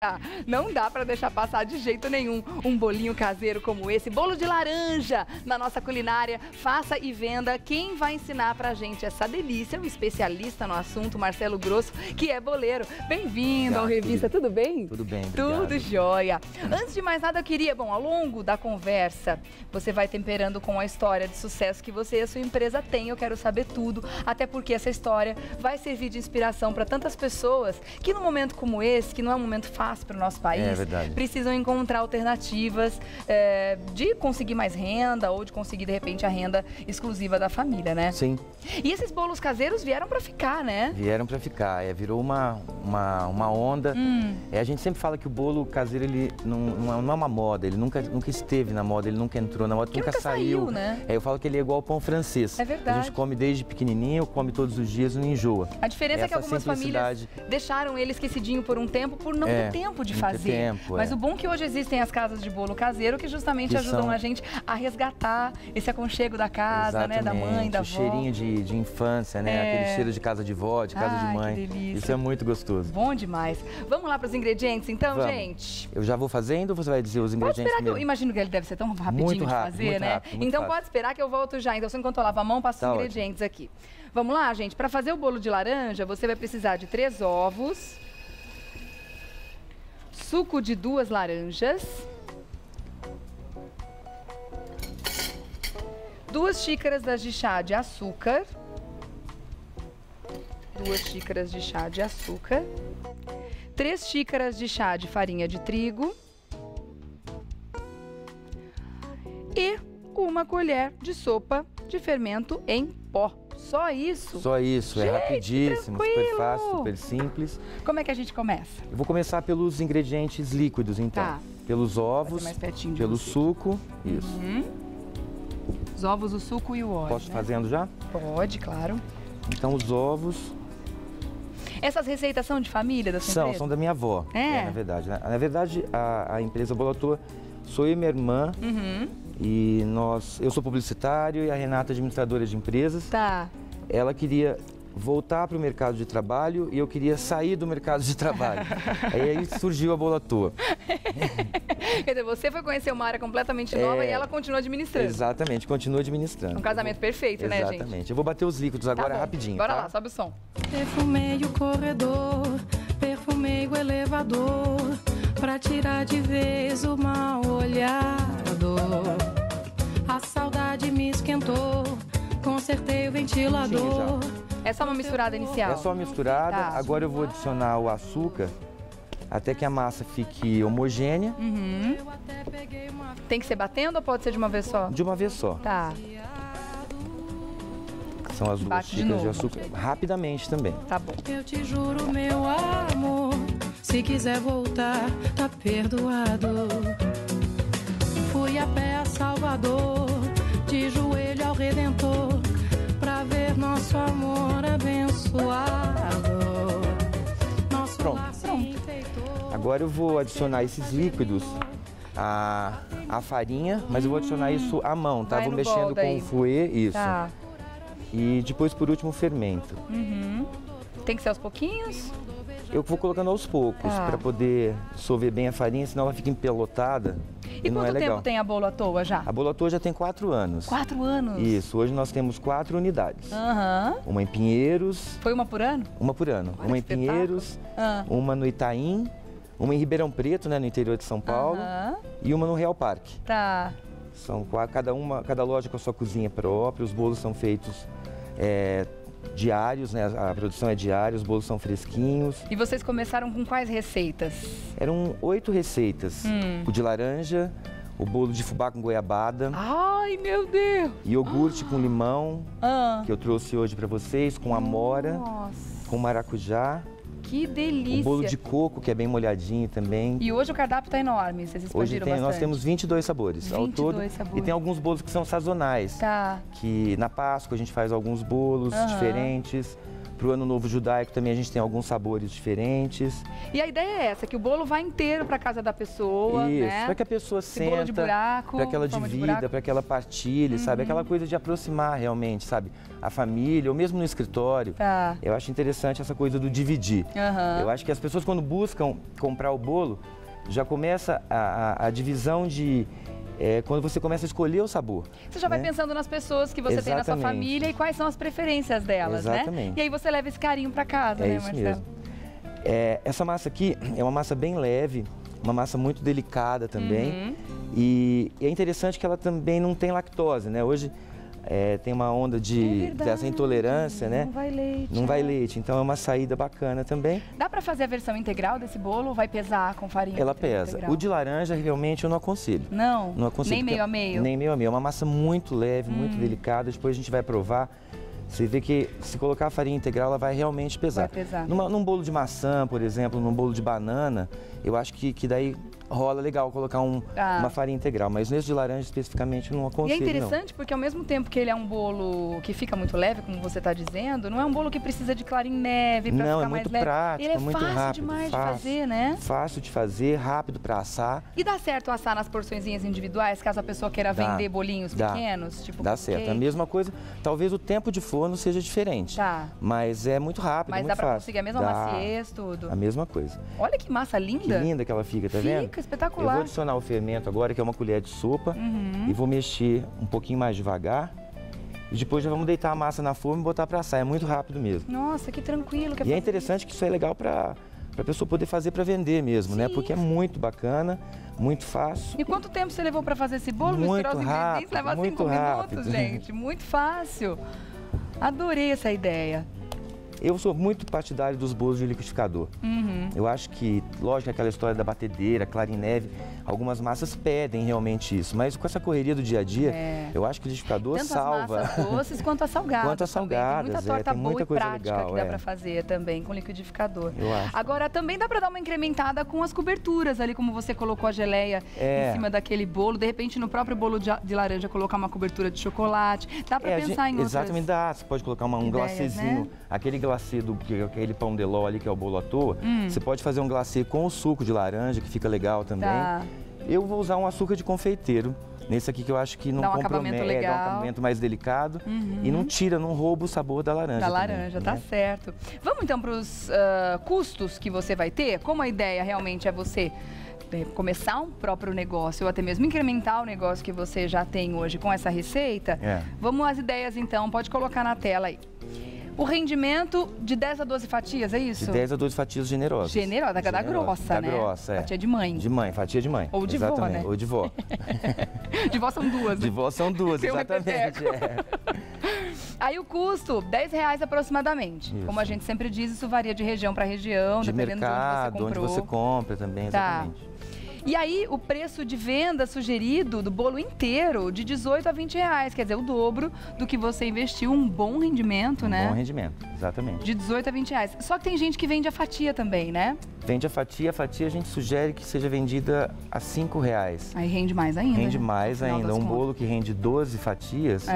Não dá para deixar passar de jeito nenhum um bolinho caseiro como esse, bolo de laranja na nossa culinária. Faça e venda. Quem vai ensinar pra gente essa delícia, um especialista no assunto, Marcelo Grosso, que é boleiro. Bem-vindo ao Revista, tudo bem? Tudo bem, obrigado. Tudo jóia. Antes de mais nada, eu queria, ao longo da conversa, você vai temperando com a história de sucesso que você e a sua empresa têm. Eu quero saber tudo, até porque essa história vai servir de inspiração para tantas pessoas que num momento como esse, que não é um momento fácil para o nosso país, precisam encontrar alternativas de conseguir mais renda ou de conseguir, de repente, a renda exclusiva da família, né? Sim. E esses bolos caseiros vieram para ficar, né? Vieram para ficar, virou uma onda. A gente sempre fala que o bolo caseiro, ele não é uma moda, ele nunca esteve na moda, ele nunca entrou na moda, nunca saiu, né? Eu falo que ele é igual ao pão francês. É verdade. A gente come desde pequenininho, come todos os dias, não enjoa. A diferença é que algumas famílias deixaram ele esquecidinho por um tempo, por não ter tempo de fazer. Mas o bom é que hoje existem as casas de bolo caseiro que justamente ajudam a gente a resgatar esse aconchego da casa, né? Da mãe, da avó. O cheirinho de infância, né? Aquele cheiro de casa de vó, de casa de mãe. Que delícia. Isso é muito gostoso. Bom demais. Vamos lá para os ingredientes, então, gente? Eu já vou fazendo ou você vai dizer os ingredientes primeiro? Eu imagino que ele deve ser tão rapidinho de fazer, né? Então pode esperar que eu volto já. Então, enquanto eu lavo a mão, passo os ingredientes aqui. Vamos lá, gente? Para fazer o bolo de laranja, você vai precisar de 3 ovos, suco de 2 laranjas, 2 xícaras de chá de açúcar, 2 xícaras de chá de açúcar, 3 xícaras de chá de farinha de trigo e 1 colher de sopa de fermento em pó. Só isso? Só isso, gente, é rapidíssimo, tranquilo. super fácil, super simples. Como é que a gente começa? Eu vou começar pelos ingredientes líquidos, então. Tá. Pelos ovos, pelo suco, isso. Os ovos, o suco e o óleo. Posso fazendo já? Pode, claro. Então os ovos... Essas receitas são de família da sua empresa? São da minha avó, na verdade. Na verdade, a empresa Bolo sou eu e minha irmã. E eu sou publicitário e a Renata administradora de empresas. Tá. Ela queria voltar para o mercado de trabalho e eu queria sair do mercado de trabalho. Aí surgiu a Bolo à Toa. Quer dizer, você foi conhecer uma área completamente nova e ela continua administrando. Exatamente, continua administrando. Um casamento perfeito, né, gente? Exatamente. Eu vou bater os líquidos agora rapidinho. Bora lá, sobe o som. Perfumei o corredor, perfumei o elevador, pra tirar de vez o mal olhado. A saudade me esquentou, consertei o ventilador. É só uma misturada inicial? É só misturada. Tá. Agora eu vou adicionar o açúcar até que a massa fique homogênea. Tem que ser batendo ou pode ser de uma vez só? De uma vez só. Tá. São as 2 xícaras de açúcar. Rapidamente também. Tá bom. Eu te juro, meu amor, se quiser voltar, tá perdoado. Fui a pé a Salvador, de joelho ao Redentor, pra ver nosso amor abençoado. Nosso lar se enfeitou. Agora eu vou adicionar esses líquidos à farinha, mas eu vou adicionar isso à mão, tá? Vou mexendo com o fouet, isso. Tá. E depois, por último, o fermento. Tem que ser aos pouquinhos? Eu vou colocando aos poucos, para poder dissolver bem a farinha, senão ela fica empelotada. E não quanto é legal. tempo tem a Bolo à Toa já? A Bolo à Toa já tem 4 anos. 4 anos? Isso, hoje nós temos 4 unidades. Uma em Pinheiros. Foi uma por ano? Uma por ano. Olha, uma em Pinheiros, uma no Itaim, uma em Ribeirão Preto, né, no interior de São Paulo, e uma no Real Parque. Tá. São cada loja com a sua cozinha própria, os bolos são feitos diários, né? A produção é diária, os bolos são fresquinhos. E vocês começaram com quais receitas? Eram 8 receitas. O de laranja, o bolo de fubá com goiabada. Ai, meu Deus! Iogurte com limão, que eu trouxe hoje para vocês, com amora, com maracujá. Que delícia! O bolo de coco, que é bem molhadinho também. E hoje o cardápio está enorme, vocês expandiram bastante. Nós temos 22 sabores ao todo. E tem alguns bolos que são sazonais. Tá. Que na Páscoa a gente faz alguns bolos diferentes. Pro Ano Novo Judaico também a gente tem alguns sabores diferentes. E a ideia é essa, que o bolo vai inteiro para casa da pessoa, isso, né? para que a pessoa senta, para que ela divida, para que ela partilhe, sabe? Aquela coisa de aproximar realmente, sabe? A família, ou mesmo no escritório. Tá. Eu acho interessante essa coisa do dividir. Eu acho que as pessoas, quando buscam comprar o bolo, já começa a divisão de... quando você começa a escolher o sabor. Você já vai pensando nas pessoas que você tem na sua família e quais são as preferências delas, né? E aí você leva esse carinho para casa, né, Marcelo? Mesmo. Essa massa aqui é uma massa bem leve, uma massa muito delicada também. E é interessante que ela também não tem lactose, né? Hoje tem uma onda dessa intolerância, né? Não vai leite. Não vai leite, então é uma saída bacana também. Dá para fazer a versão integral desse bolo ou vai pesar com farinha? Ela pesa. Integral? O de laranja realmente eu não aconselho. Não? Não aconselho. Nem meio a meio? Nem meio a meio. É uma massa muito leve, muito delicada. Depois a gente vai provar. Você vê que se colocar a farinha integral, ela vai realmente pesar. Vai pesar. Num bolo de maçã, por exemplo, num bolo de banana, eu acho que daí rola legal colocar uma farinha integral, mas nesse de laranja especificamente eu não aconselho. E é interessante porque ao mesmo tempo que ele é um bolo que fica muito leve, como você está dizendo, não é um bolo que precisa de clara em neve para ficar mais leve. Não, é muito prático, ele é muito fácil rápido, demais de fazer, né? Fácil de fazer, rápido para assar. E dá certo assar nas porçõezinhas individuais, caso a pessoa queira vender bolinhos pequenos? Tipo dá certo, a mesma coisa. Talvez o tempo de forno seja diferente, mas é muito rápido, mas muito dá para fácil. conseguir a mesma maciez, tudo? A mesma coisa. Olha que massa linda. Que linda que ela fica, tá vendo? Fica espetacular. Eu vou adicionar o fermento agora, que é uma colher de sopa, e vou mexer um pouquinho mais devagar. E depois já vamos deitar a massa na forma e botar para assar. É muito rápido mesmo. Nossa, que tranquilo. E é interessante que isso é legal para a pessoa poder fazer para vender mesmo, né? Porque é muito bacana, muito fácil. E quanto tempo você levou para fazer esse bolo? Muito rápido, leva 5 minutos, gente. Muito fácil. Adorei essa ideia. Eu sou muito partidário dos bolos de liquidificador. Eu acho que, lógico, aquela história da batedeira, clara em neve, algumas massas pedem realmente isso. Mas com essa correria do dia a dia, eu acho que o liquidificador salva. Tanto as massas doces quanto as salgadas. Quanto as salgadas, tem muita torta tem boa muita e coisa prática legal, que dá para fazer também com liquidificador. Eu acho. Agora, também dá para dar uma incrementada com as coberturas ali, como você colocou a geleia em cima daquele bolo. De repente, no próprio bolo de laranja, colocar uma cobertura de chocolate. Dá para pensar em outras... Exatamente, dá. Você pode colocar um glacezinho, né? Aquele glacê aquele pão de ló ali, que é o bolo à toa. Você pode fazer um glacê com o suco de laranja, que fica legal também. Eu vou usar um açúcar de confeiteiro. Nesse aqui que eu acho que não compromete, dá um acabamento mais delicado e não rouba o sabor da laranja. Da laranja, tá certo. Vamos então para os custos que você vai ter? Como a ideia realmente é você começar um próprio negócio ou até mesmo incrementar o negócio que você já tem hoje com essa receita, vamos às ideias então, pode colocar na tela aí. O rendimento de 10 a 12 fatias, é isso? De 10 a 12 fatias generosas. Generosa, da grossa, né? Da grossa, Fatia de mãe. De mãe, fatia de mãe. Ou de vó, né? Ou de vó. De vó são duas. De vó são duas, exatamente. Aí o custo, R$10 aproximadamente. Isso. Como a gente sempre diz, isso varia de região para região, dependendo mercado, de onde você comprou. Onde você compra também, exatamente. E aí, o preço de venda sugerido do bolo inteiro, de R$18 a R$20, quer dizer, o dobro do que você investiu, um bom rendimento, né? Um bom rendimento, exatamente. De R$18 a R$20. Só que tem gente que vende a fatia também, né? Vende a fatia a gente sugere que seja vendida a R$5. Aí rende mais ainda. Rende mais ainda. Um bolo que rende 12 fatias a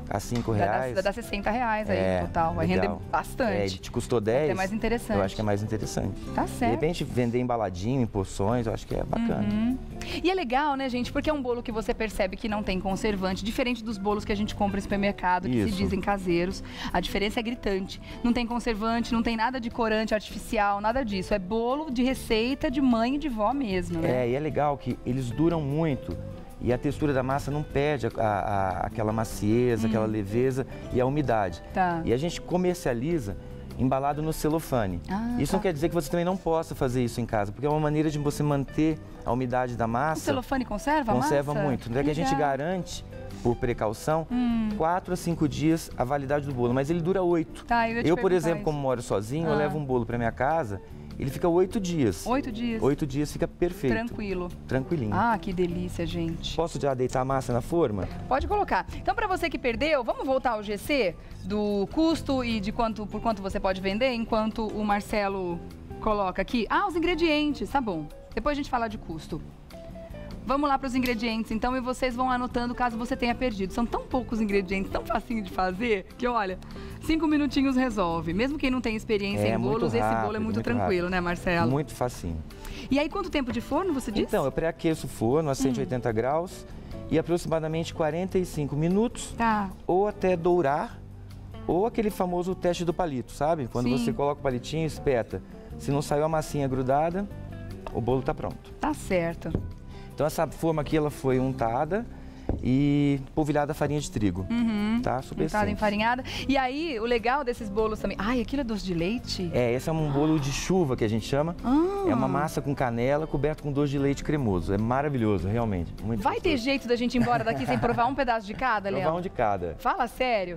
R$5. Dá R$60 aí no total. Vai render bastante. Ele te custou 10. É mais interessante. Eu acho que é mais interessante. Tá certo. De repente, vender embaladinho, em porções, eu acho que é bacana. E é legal, né, gente? Porque é um bolo que você percebe que não tem conservante, diferente dos bolos que a gente compra em supermercado, que se dizem caseiros. A diferença é gritante. Não tem conservante, não tem nada de corante artificial, nada disso. É bolo de receita de mãe e de vó mesmo, né? E é legal que eles duram muito. E a textura da massa não perde aquela maciez, aquela leveza e a umidade. E a gente comercializa embalado no celofane. Isso não quer dizer que você também não possa fazer isso em casa, porque é uma maneira de você manter a umidade da massa. O celofane conserva a massa? Conserva muito. Não é que a gente garante, por precaução, 4 a 5 dias a validade do bolo, mas ele dura 8. Eu, por exemplo, como moro sozinho, eu levo um bolo para minha casa, ele fica 8 dias. 8 dias? 8 dias fica perfeito. Tranquilo. Tranquilinho. Que delícia, gente. Posso já deitar a massa na forma? Pode colocar. Então, para você que perdeu, vamos voltar ao GC do custo e de por quanto você pode vender, enquanto o Marcelo coloca aqui. Os ingredientes, tá bom. Depois a gente fala de custo. Vamos lá para os ingredientes, então, e vocês vão anotando caso você tenha perdido. São tão poucos ingredientes, tão facinho de fazer, que olha, 5 minutinhos resolve. Mesmo quem não tem experiência em bolos, esse bolo é muito tranquilo, rápido, né, Marcelo? Muito facinho. E aí, quanto tempo de forno você disse? Então, eu pré-aqueço o forno a 180 graus e aproximadamente 45 minutos, ou até dourar, ou aquele famoso teste do palito, sabe? Quando você coloca o palitinho e espeta. Se não saiu a massinha grudada, o bolo tá pronto. Tá certo. Então essa forma aqui, ela foi untada e polvilhada a farinha de trigo. Tá? Super untada, simples. Enfarinhada. E aí, o legal desses bolos também... Ai, aquilo é doce de leite? É, esse é um bolo de chuva que a gente chama. É uma massa com canela coberta com doce de leite cremoso. É maravilhoso, realmente. Muito Vai gostoso. ter jeito da gente ir embora daqui sem provar um pedaço de cada, Leão? Provar um de cada. Fala sério.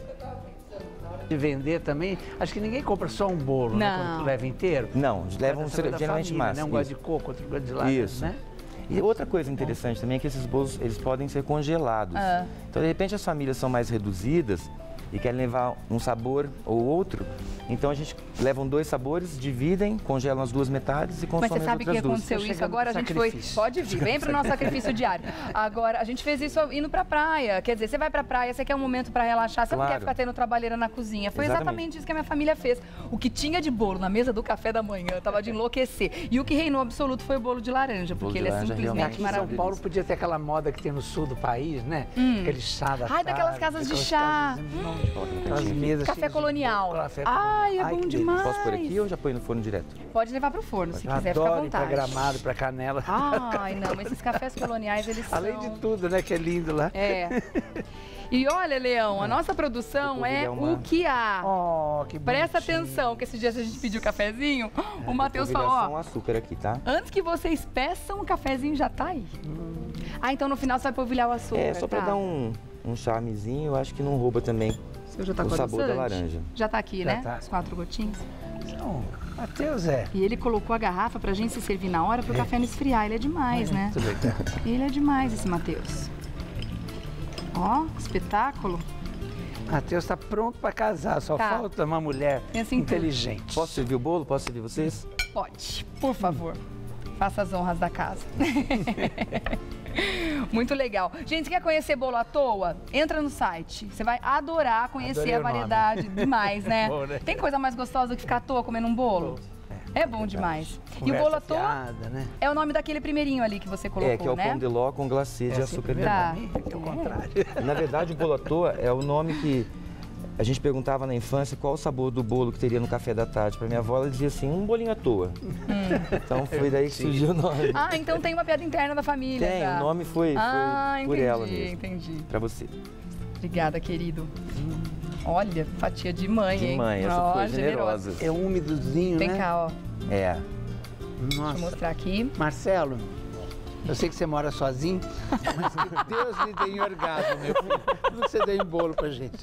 De vender também, acho que ninguém compra só um bolo, né? Quando tu leva inteiro. Não, levam geralmente massa. Né? Um gosta de coco, outro gosta de laranja, isso. Né? E outra coisa interessante também é que esses bolos, eles podem ser congelados. Então, de repente, as famílias são mais reduzidas e querem levar um sabor ou outro. Então, a gente leva 2 sabores, dividem, congelam as 2 metades e consomem as outras 2. Mas você sabe que aconteceu isso agora? A gente foi... Pode vir, vem pro nosso sacrifício diário. Agora, a gente fez isso indo pra praia. Quer dizer, você vai pra praia, você quer um momento pra relaxar, você não quer ficar tendo trabalheira na cozinha. Foi exatamente isso que a minha família fez. O que tinha de bolo na mesa do café da manhã, tava de enlouquecer. E o que reinou absoluto foi o bolo de laranja, porque ele é simplesmente aqui em São Paulo podia ter aquela moda que tem no sul do país, né? Aquele chá da tarde. Daquelas casas de chá. Aquelas mesas. Café colonial. Ai, é bom demais. Posso pôr aqui ou já põe no forno direto? Pode levar pro forno, se quiser, fica à vontade. Pra Gramado, pra Canela. Ai, não, esses cafés coloniais, eles são... Além de tudo, né, que é lindo lá. É. E olha, Leão, a nossa produção é o que há. Oh, que Presta atenção, que esses dias a gente pediu cafezinho, o Matheus falou, ó... um açúcar aqui, tá? Antes que vocês peçam, o cafezinho já tá aí. Ah, então no final você vai polvilhar o açúcar, só pra dar um charmezinho, eu acho que não rouba também o sabor da laranja. Já tá aqui, Já né? tá. As 4 gotinhas. Não, Matheus E ele colocou a garrafa pra gente se servir na hora pro café não esfriar. Ele é demais, né? Muito legal. Ele é demais, esse Matheus. Ó, espetáculo. Matheus tá pronto pra casar, só falta uma mulher inteligente. Posso servir o bolo? Posso servir vocês? Pode, por favor. Faça as honras da casa. Muito legal. Gente, você quer conhecer bolo à toa? Entra no site. Você vai adorar conhecer a variedade. Demais, né? Bom, né? Tem coisa mais gostosa do que ficar à toa comendo um bolo? É bom demais. E o bolo à toa é o nome daquele primeirinho ali que você colocou, né? Que é o pão de ló com glacê de açúcar. Tá. É o contrário. Na verdade, o bolo à toa é o nome que a gente perguntava na infância qual o sabor do bolo que teria no café da tarde. Pra minha avó, ela dizia assim, um bolinho à toa. Então foi daí que surgiu o nome. Ah, então tem uma piada interna da família. Tem, o nome foi por ela mesmo. Entendi. Pra você. Obrigada, querido. Olha, fatia de mãe, hein? De mãe, essa foi generosa. É úmidozinho, né? Vem cá, ó. É. Deixa eu mostrar aqui. Marcelo, eu sei que você mora sozinho, mas que Deus lhe dê em orgasmo, meu filho. Tudo que você dê em bolo pra gente.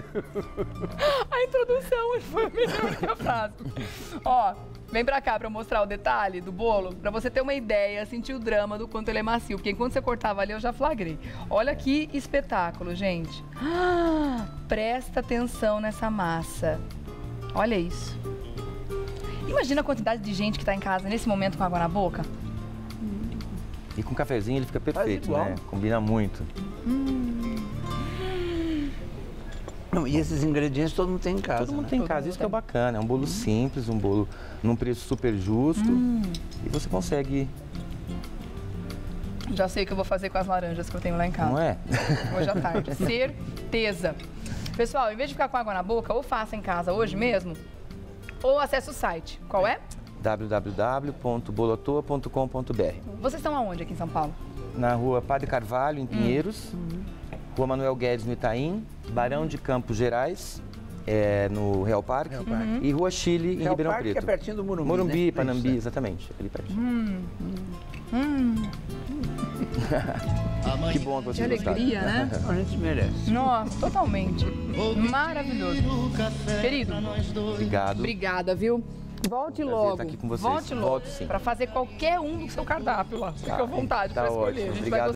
A introdução foi a melhor que a frase. Ó, vem pra cá pra eu mostrar o detalhe do bolo, pra você ter uma ideia, sentir o drama do quanto ele é macio. Porque enquanto você cortava ali, eu já flagrei. Olha que espetáculo, gente. Presta atenção nessa massa. Olha isso. Imagina a quantidade de gente que tá em casa nesse momento com água na boca. E com cafezinho ele fica perfeito, né? Combina muito. Não, e esses ingredientes todo mundo tem em casa. Todo mundo tem em casa, isso que é bacana. É um bolo simples, um bolo num preço super justo. E você consegue... Já sei o que eu vou fazer com as laranjas que eu tenho lá em casa. Não é? Hoje à tarde. Certeza. Pessoal, em vez de ficar com água na boca, ou faça em casa hoje mesmo, ou acesse o site. Qual é? www.boloatoa.com.br. Vocês estão aonde aqui em São Paulo? Na rua Padre Carvalho, em Pinheiros. Rua Manuel Guedes, no Itaim. Barão de Campos Gerais, no Real Parque. E Rua Chile, em Ribeirão Preto. Que é pertinho do Morumbi, Morumbi, né? Panambi, exatamente. Ali pertinho. Que bom que vocês gostaram. Que alegria, né? A gente merece. Nossa, totalmente. Maravilhoso. Querido. Obrigado. Obrigada, viu? Volte logo. Estar aqui com vocês. Volte logo. Volto, sim. Para fazer qualquer um do seu cardápio lá. Fica à vontade para escolher. Ótimo. A gente Obrigado vai